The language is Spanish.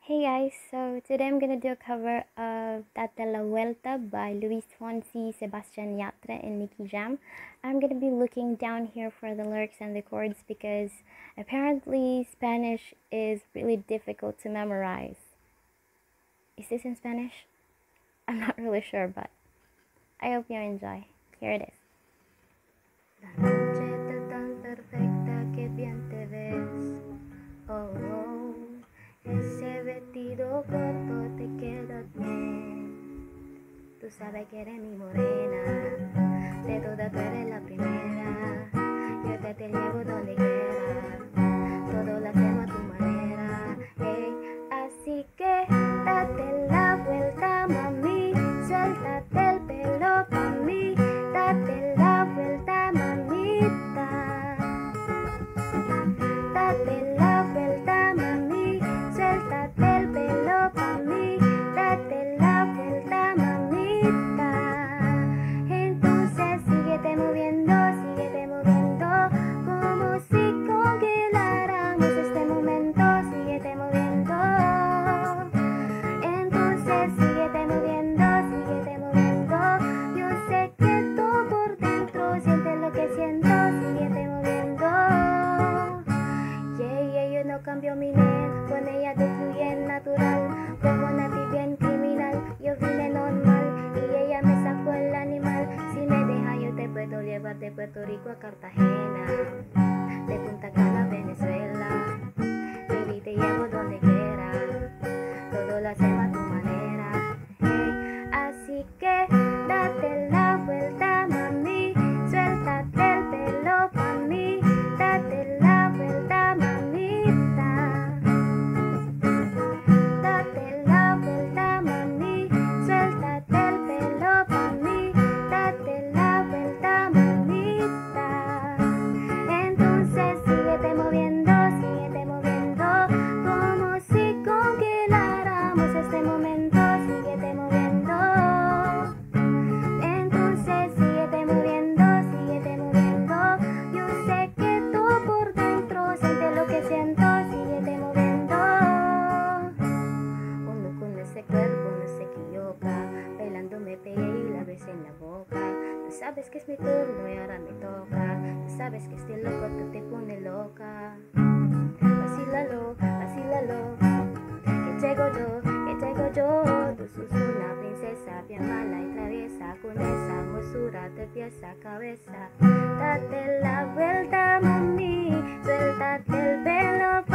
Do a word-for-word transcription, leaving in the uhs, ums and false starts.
Hey guys, so today I'm gonna do a cover of Date la Vuelta by Nicky Fonsi, Sebastian Yatra, and Nicky Jam. I'm gonna be looking down here for the lyrics and the chords because apparently Spanish is really difficult to memorize. Is this in Spanish? I'm not really sure, but I hope you enjoy. Here it is. La noche está tan perfecta que bien te ves. Oh, oh. Ese vestido corto te queda bien. Tú sabes que eres mi morena. De todas tú eres la primera. Yo te, te llevo donde quiera. Todo lo hacemos a tu manera. Hey, así que date la vuelta, mami. Suéltate el pelo pa' mí. Date la vuelta, mamita. Date la vuelta, mami. Suéltate el pelo pa' mí, date la vuelta, mamita. Entonces síguete moviendo, síguete moviendo, como si congeláramos este momento. Síguete moviendo. Entonces síguete moviendo, síguete moviendo. Yo sé que tú por dentro sientes lo que siento. Síguete moviendo. Yeah, yeah, yo no cambio mi net. Con ella tú fluyes natural, como Nati bien criminal. Yo vine normal y ella me sacó el animal. Si me deja yo te puedo llevar de Puerto Rico a Cartagena, de Punta Cana a Venezuela. Baby, te llevo donde quiera, todo lo hacemos a tu manera. Hey, así que date la vuelta, mami. Suéltate el pelo pa' mí, date la vuelta, mamita. Date la vuelta, mami, suéltate el pelo pa' mí, date la vuelta, mamita. Entonces síguete moviendo, síguete moviendo, como si congeláramos este momento. Síguete moviendo. Entonces síguete moviendo, síguete moviendo. Yo sé que tú por dentro sientes lo que siento. Síguete moviendo. Uno con ese cuerpo no se equivoca. Bailando me pegué y la besé en la boca. Tú sabes que es mi turno y ahora me toca. Tú sabes que este loco tú te pone loca. Vacílalo, vacílalo, que llego yo, que llego yo. Tú sos una princesa bien mala y traviesa. Con esa hermosura de pies a cabeza. Date la vuelta, mami, suéltate el pelo.